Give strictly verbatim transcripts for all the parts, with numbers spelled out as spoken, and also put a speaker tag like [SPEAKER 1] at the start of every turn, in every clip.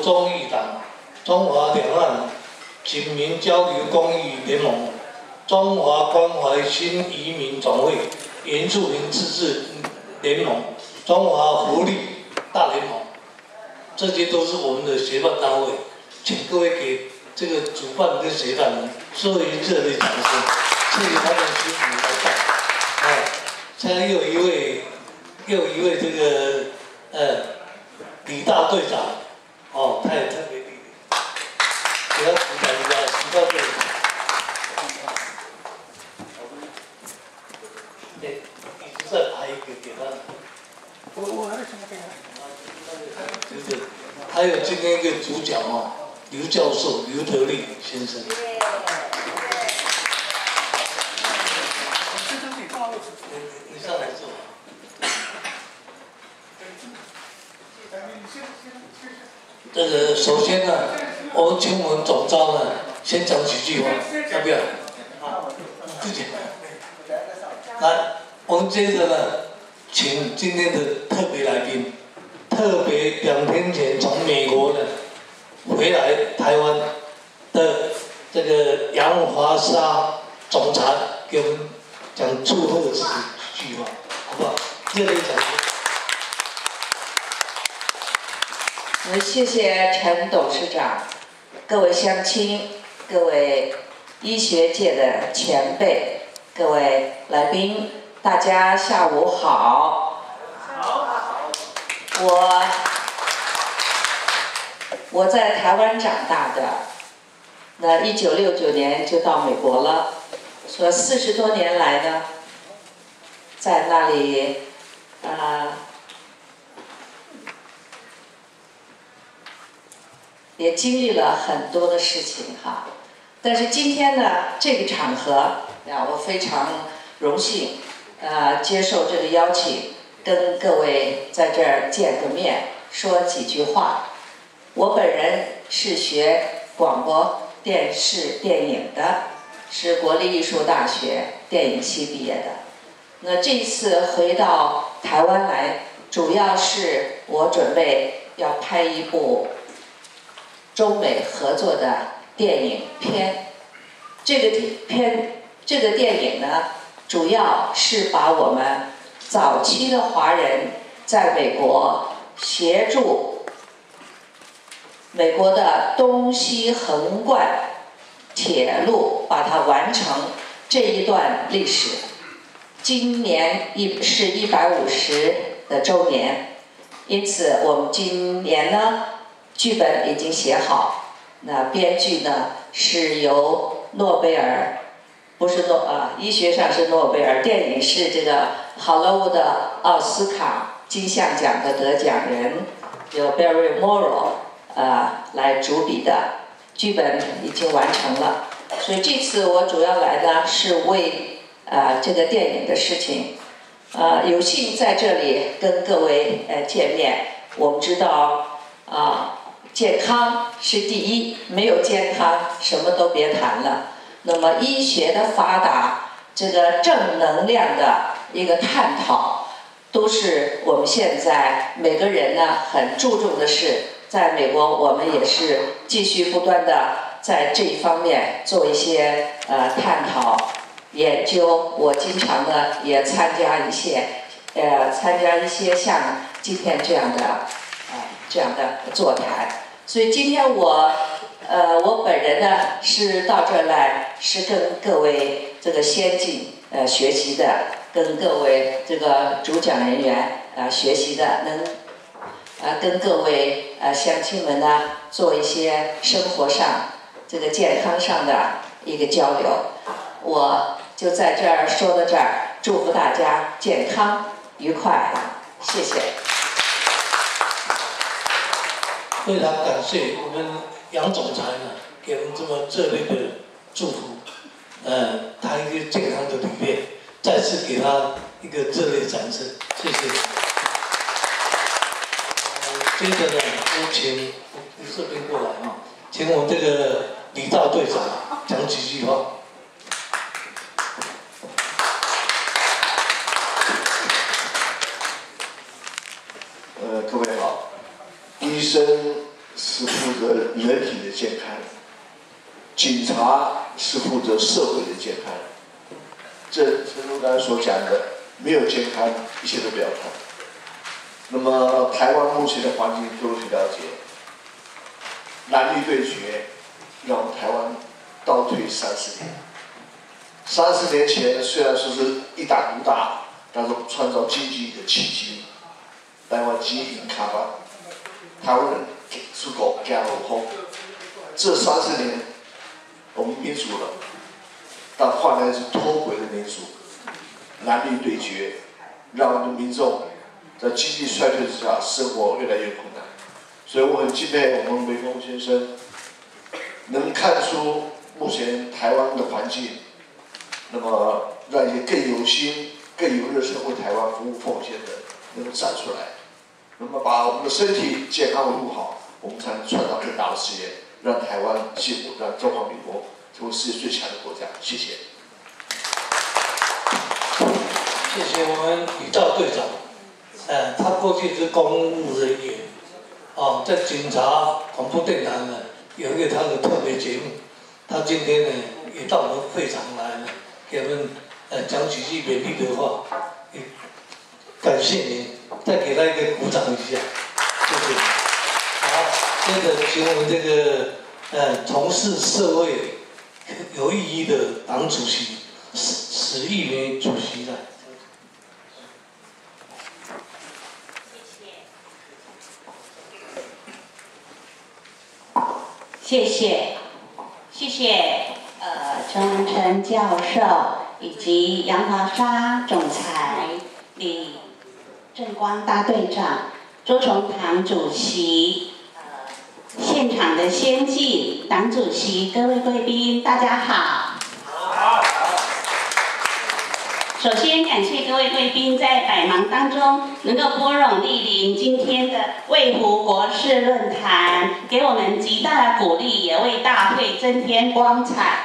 [SPEAKER 1] 忠义党、中华两岸警民交流公益联盟、中华关怀新移民总会、原住民自治联盟、中华福利大联盟，这些都是我们的协办单位，请各位给这个主办跟协办人说一热烈掌声，谢谢他们辛苦来办。哎，现在又有一位，又有一位这个呃李大队长，哦，他也特别厉害，给他鼓掌一下，李大队长。对，一直在排一个给他。我我还有什么给他？就是，还有今天一个主角哦，刘教授刘德利先生。你你上来坐。这个首先呢，我们请我们总召呢先讲几句话，要不要？啊，自己。来，我们接着呢，请今天的特别来宾，特别两天前从美国呢回来台湾的这个杨华沙总裁，给我们讲祝贺的几句话，好不好？热烈掌声。
[SPEAKER 2] 呃，谢谢陈董事长，各位乡亲，各位医学界的前辈，各位来宾，大家下午好。好。我我在台湾长大的，那一九六九年就到美国了，说四十多年来呢，在那里啊。呃也经历了很多的事情哈，但是今天呢，这个场合啊，我非常荣幸，呃，接受这个邀请，跟各位在这儿见个面，说几句话。我本人是学广播电视电影的，是国立艺术大学电影系毕业的。那这次回到台湾来，主要是我准备要拍一部中美合作的电影片，这个片这个电影呢，主要是把我们早期的华人在美国协助美国的东西横贯铁路把它完成这一段历史。今年一是一百五十的周年，因此我们今年呢，剧本已经写好，那编剧呢是由诺贝尔，不是诺啊，医学上是诺贝尔，电影是这个好莱坞的奥斯卡金像奖的得奖人，由 Barry Morrow 呃来主笔的，剧本已经完成了，所以这次我主要来呢是为呃这个电影的事情，呃有幸在这里跟各位呃见面，我们知道啊。健康是第一，没有健康什么都别谈了。那么医学的发达，这个正能量的一个探讨，都是我们现在每个人呢很注重的事。在美国，我们也是继续不断的在这一方面做一些呃探讨研究。我经常呢也参加一些呃参加一些像今天这样的呃这样的座谈。所以今天我，呃，我本人呢是到这儿来，是跟各位这个先进呃学习的，跟各位这个主讲人员呃学习的，能呃跟各位呃乡亲们呢做一些生活上这个健康上的一个交流。我就在这儿说到这儿，祝福大家健康愉快，谢谢。
[SPEAKER 1] 非常感谢我们杨总裁呢，给我们这么热烈的祝福，呃，他一个健康的理念，再次给他一个热烈掌声，谢谢。呃、接着呢，我请你这边过来啊，请我们这个李大队长讲几句话。
[SPEAKER 3] 呃，各位好。医生是是负责人体的健康，警察是负责社会的健康。这陈如刚才所讲的，没有健康，一切都不要谈。那么台湾目前的环境，各位可以了解，蓝绿对决，让我们台湾倒退三十年。三十年前虽然说是一打独大，但是创造经济的奇迹，台湾经营开发，台湾人出口加落后。这三十年，我们民主了，但换来是脱轨的民主，蓝绿对决，让我们民众在经济衰退之下，生活越来越困难。所以我很敬佩我们梅峰先生，能看出目前台湾的环境，那么让一些更有心、更有热忱为台湾服务奉献的能够站出来，那么把我们的身体健康维护好，我们才能创造更大的事业，让台湾幸福，让中华民国成为世界最强的国家。谢谢。
[SPEAKER 1] 谢谢我们李兆队长。呃，他过去是公务人员，哦，在警察广播电台呢有一个他的特别节目，他今天呢也到我们会场来呢，给我们呃讲几句勉励的话，也感谢您，再给他一个鼓掌一下，谢谢。好，接着请我们这个呃从事社会有意义的党主席史史玉梅主席来。
[SPEAKER 4] 谢谢，谢谢呃陈文成教授以及杨华沙总裁、李正光大队长、周崇堂主席、呃现场的先进党主席、各位贵宾，大家好。好。首先感谢各位贵宾在百忙当中能够拨冗莅临今天的卫福国事论坛，给我们极大的鼓励，也为大会增添光彩。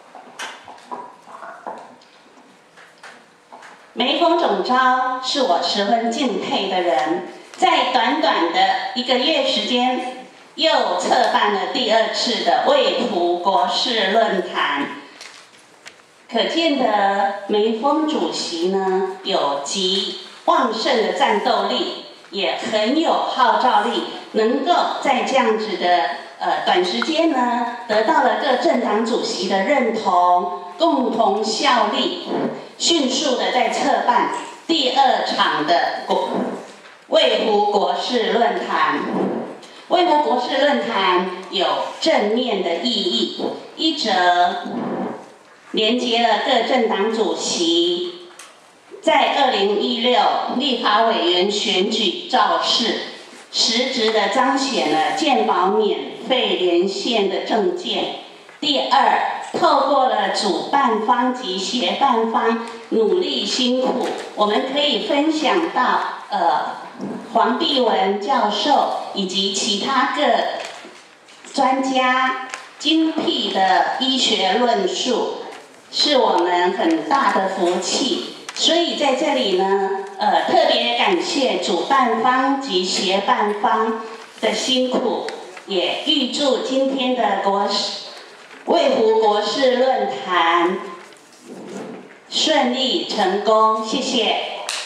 [SPEAKER 4] 梅峰总召是我十分敬佩的人，在短短的一个月时间，又策办了第二次的卫福国事论坛。可见的梅峰主席呢，有极旺盛的战斗力，也很有号召力，能够在这样子的呃短时间呢，得到了各政党主席的认同，共同效力，迅速的在策办第二场的国卫福国事论坛。卫福国事论坛有正面的意义，一则连接了各政党主席在二零一六立法委员选举造势，实质的彰显了健保免费连线的政见。第二，透过了主办方及协办方努力辛苦，我们可以分享到呃黄碧文教授以及其他各专家精辟的医学论述，是我们很大的福气。所以在这里呢，呃，特别感谢主办方及协办方的辛苦，也预祝今天的国事卫福国事论坛顺利成功，谢谢。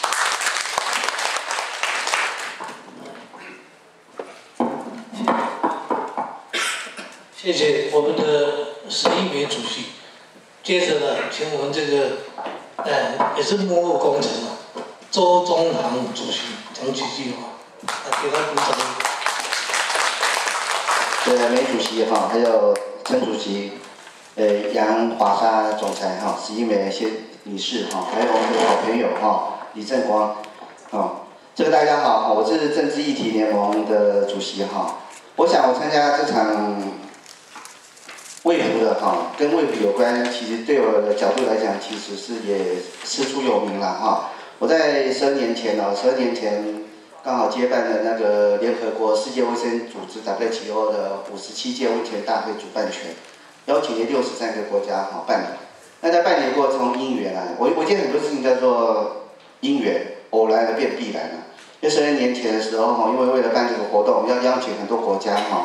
[SPEAKER 1] 谢谢我们的史一梅主席。接着呢，请我们这个呃也是幕后工程啊，周宗堂主席讲几句话，来给他鼓掌。
[SPEAKER 5] 呃，梅主席哈，还有陈主席，呃，杨华沙总裁哈，史一梅先女士哈，还有我们的好朋友哈，李正光，哈，这个大家好，我是政治议题联盟的主席哈。我想我参加这场卫福的哈，跟卫福有关，其实对我的角度来讲，其实是也师出有名了哈。我在十二年前哦，十二年前刚好接办了那个联合国世界卫生组织 W H O 的五十七届温泉大会主办权，邀请了六十三个国家哈办理。那在办理过程中因缘啊，我我见很多事情叫做因缘，偶然而变必然了。因为十二年前的时候哈，因为为了办这个活动，要邀请很多国家哈。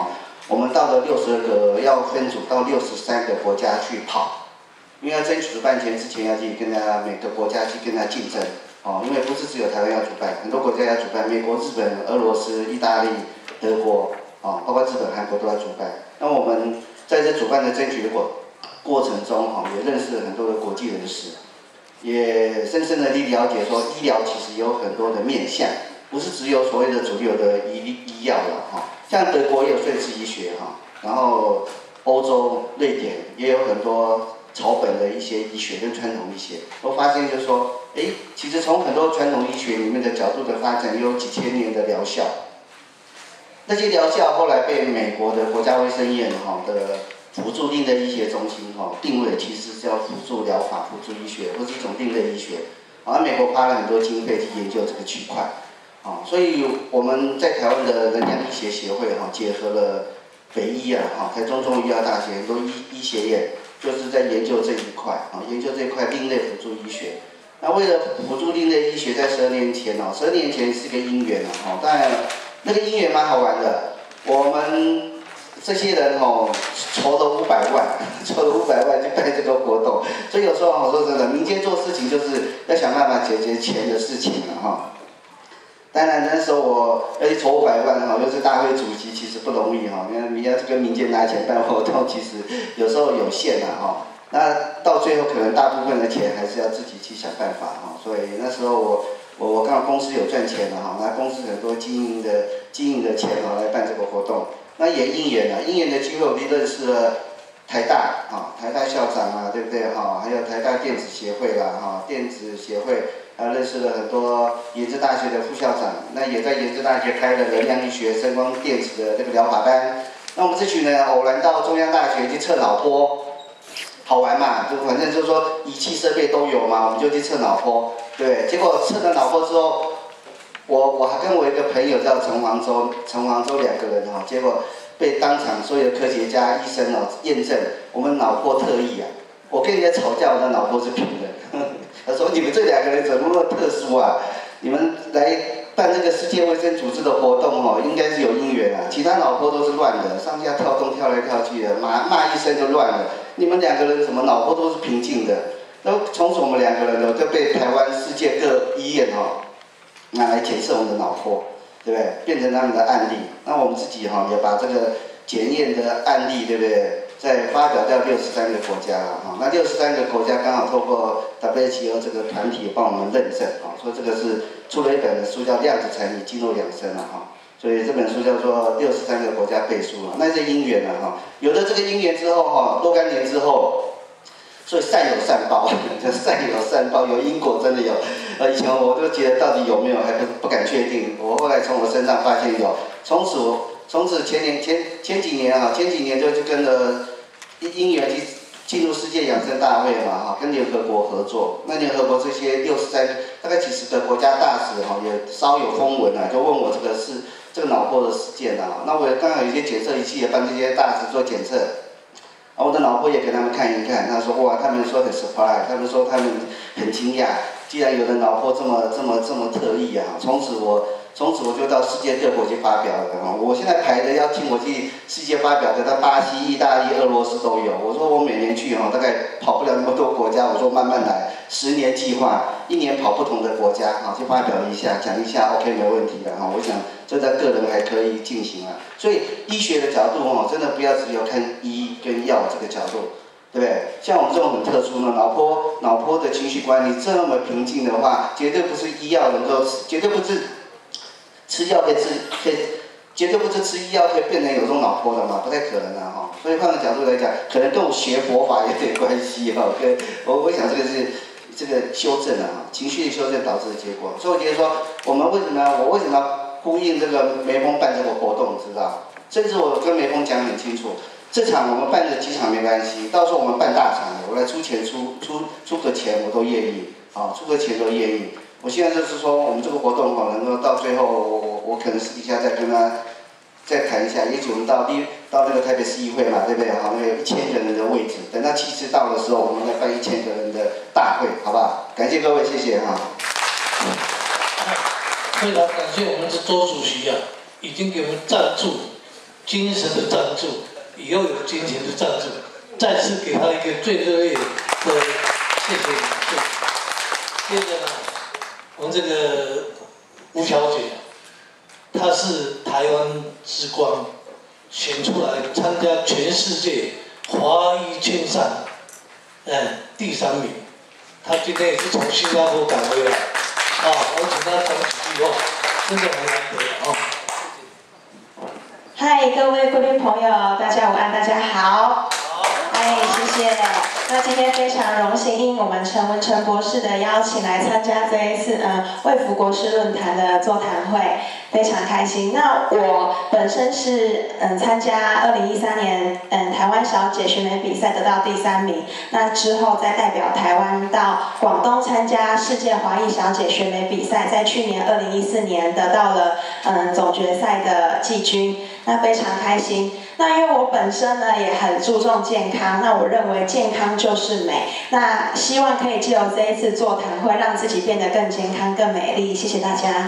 [SPEAKER 5] 我们到了六十二个，要分组到六十三个国家去跑，因为要争取主办权之前要去跟他每个国家去跟他竞争，哦，因为不是只有台湾要主办，很多国家要主办，美国、日本、俄罗斯、意大利、德国，哦，包括日本、韩国都要主办。那我们在这主办的争取的过过程中，哈、哦，也认识了很多的国际人士，也深深的去了解说，医疗其实有很多的面向，不是只有所谓的主流的医医药了，哈、哦。像德国也有瑞士医学，哈、哦，然后欧洲、瑞典也有很多草本的一些医学跟传统医学。我发现就是说，哎，其实从很多传统医学里面的角度的发展，有几千年的疗效。那些疗效后来被美国的国家卫生院哈的辅助另类医学中心哈定位，其实是要辅助疗法、辅助医学或是一种另类医学。而美国花了很多经费去研究这个区块。啊，所以我们在台湾的能量医学协会哈，结合了北医啊，哈，台中中医药大学很多医医学院，就是在研究这一块啊，研究这一块另类辅助医学。那为了辅助另类医学，在十二年前哦，十二年前是个因缘啊，哈，当然那个因缘蛮好玩的，我们这些人哦，筹了五百万，筹了五百万去办这个活动，所以有时候我说真的，民间做事情就是要想办法解决钱的事情了哈。当然那时候我要去筹五百万哈，又是大会主席，其实不容易哈。因为你要跟民间拿钱办活动，其实有时候有限的哈。那到最后可能大部分的钱还是要自己去想办法哈。所以那时候我我我看公司有赚钱了哈，拿公司很多经营的经营的钱哈来办这个活动。那也因缘了，因缘的机会我们认识了台大啊，台大校长啊，对不对哈？还有台大电子协会啦哈，电子协会。还认识了很多研制大学的副校长，那也在研制大学开了能量医学、声光电子的这个疗法班。那我们这群人偶然到中央大学去测脑波，好玩嘛，就反正就是说仪器设备都有嘛，我们就去测脑波。对，结果测了脑波之后，我我还跟我一个朋友叫陈黄洲，陈黄洲两个人哈，结果被当场所有的科学家、医生哦验证我们脑波特异啊。我跟人家吵架，我的脑波是平的。他说：“你们这两个人怎么那么特殊啊？你们来办这个世界卫生组织的活动哦，应该是有因缘啊。其他脑波都是乱的，上下跳动、跳来跳去的，骂骂一声就乱了。你们两个人怎么脑波都是平静的？那从此我们两个人呢，就被台湾世界各医院哦拿来检测我们的脑波，对不对？变成他们的案例。那我们自己哈、哦、也把这个检验的案例，对不对？”再发表到六十三个国家了哈，那六十三个国家刚好透过 W H O 这个团体帮我们认证啊，说这个是出了一本书叫《量子产业进入养生》了哈，所以这本书叫做六十三个国家背书了，那是因缘了哈，有了这个因缘之后哈，若干年之后，所以善有善报，善有善报，有因果真的有，呃以前我都觉得到底有没有还不不敢确定，我后来从我身上发现有，从此我从此前年前前几年啊，前几年就就跟着。因缘去进入世界养生大会嘛，哈，跟联合国合作。那联合国这些六十三大概几十个国家大使哈，也稍有风闻啊，就问我这个是这个脑波的事件啊。那我刚好有一些检测仪器也帮这些大使做检测，啊，我的脑波也给他们看一看。他说哇，他们说很 surprise， 他们说他们很惊讶，既然有的脑波这么这么这么特异啊。从此我。从此我就到世界各国去发表了哈，我现在排的要请我去世界发表的，到巴西、意大利、俄罗斯都有。我说我每年去哈，大概跑不了那么多国家，我说慢慢来，十年计划，一年跑不同的国家哈，去发表一下，讲一下 ，OK 没问题的哈。我想这在个人还可以进行啊。所以医学的角度哈，真的不要只有看医跟药这个角度。对不对？像我们这种很特殊的脑波，脑波的情绪管理这么平静的话，绝对不是医药能够，绝对不是。吃药可以治，可以绝对不是吃医药可以变成有这种脑波的嘛，不太可能啊哈。所以换个角度来讲，可能跟我学佛法有点关系哈。跟我我想这个是这个修正啊，情绪的修正导致的结果。所以我觉得说，我们为什么我为什么呼应这个梅峰办这个活动，知道？甚至我跟梅峰讲很清楚，这场我们办的几场没关系，到时候我们办大场，我来出钱出出出个钱我都愿意啊，出个钱都愿意。我现在就是说，我们这个活动哈，能够到最后，我我我可能私底下再跟他再谈一下，也许我们到第到那个台北市议会嘛，对不对？好，那个一千个人的位置，等到气势到的时候，我们再办一千个人的大会，好不好？感谢各位，谢谢哈。
[SPEAKER 1] 非常感谢我们的周主席啊，已经给我们赞助精神的赞助，以后有金钱的赞助，再次给他一个最热烈的谢谢你。接着呢，我们这个吴小姐，她是台湾之光，选出来参加全世界华裔签赛，嗯，第三名。她今天也是从新加坡赶回来，啊，我请她讲几句话，真的很难得啊。
[SPEAKER 6] 嗨，各位贵宾朋友，大家午安，大家好。哎，谢谢。那今天非常荣幸，应我们陈文成博士的邀请来参加这一次嗯卫福国事论坛的座谈会，非常开心。那我本身是嗯参加二零一三年嗯台湾小姐选美比赛得到第三名，那之后再代表台湾到广东参加世界华裔小姐选美比赛，在去年二零一四年得到了嗯总决赛的季军，那非常开心。那因为我本身呢也很注重健康，那我认为健康就是美，那希望可以借由这一次座谈会，让自己变得更健康、更美丽。谢谢大家。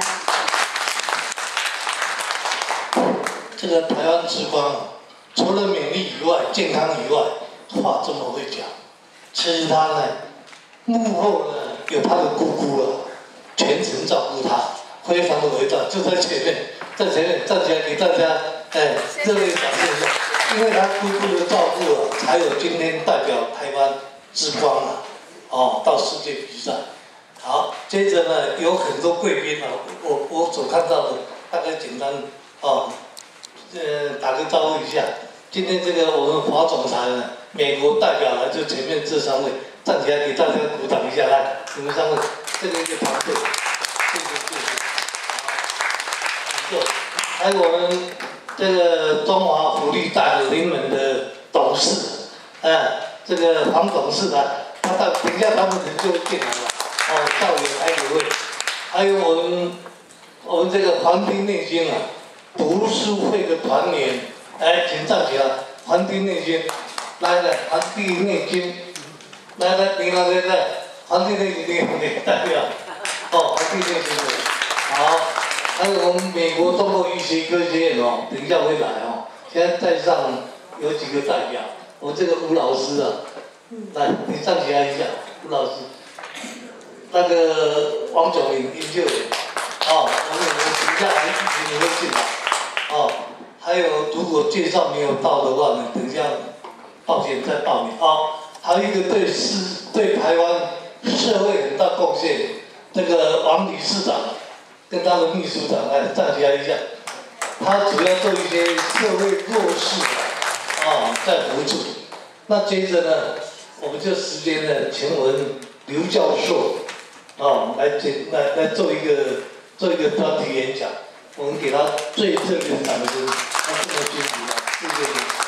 [SPEAKER 1] 这个台湾之光，除了美丽以外，健康以外，话这么会讲。其实他呢，幕后呢有他的姑姑了，全程照顾他，非常的伟大，就在前面，在前面站起来给大家。哎，热烈掌声一下！因为他姑姑的照顾啊，才有今天代表台湾之光啊，哦，到世界比赛。好，接着呢，有很多贵宾啊，我我所看到的，大概简单哦，呃，打个招呼一下。今天这个我们华总裁呢，美国代表来，就前面这三位站起来给大家鼓掌一下，来，你们三位，这个一个团队，谢谢谢谢。好，还有我们。这个中华福利大联盟的董事，哎，这个黄董事长，他到等一下他们人就进来了，哦，赵伟还有位，还有我们我们这个《黄帝内经》啊，读书会的团员，哎，请站起来，《黄帝内经》，来来，《黄帝内经》，来来，你那边在，《黄帝内经》你你代表，哦，《黄帝内经》的，好。还有我们美国中国医学科学院哦，等一下会来哦。现在在上有几个代表，我这个吴老师啊，来，你站起来一下，吴老师。那个王九龄研究员，哦，我们我们等一下还一群人会进来，哦，还有如果介绍没有到的话呢，等一下，抱歉再报名哦。还有一个对市对台湾社会很大贡献，这个王理事长。跟他的秘书长来站起来一下，他主要做一些社会弱势啊，在扶助。那接着呢，我们这时间呢，请我们刘教授啊来接来来做一个做一个专题演讲，我们给他最热烈的掌声，他这么辛苦了，谢谢你。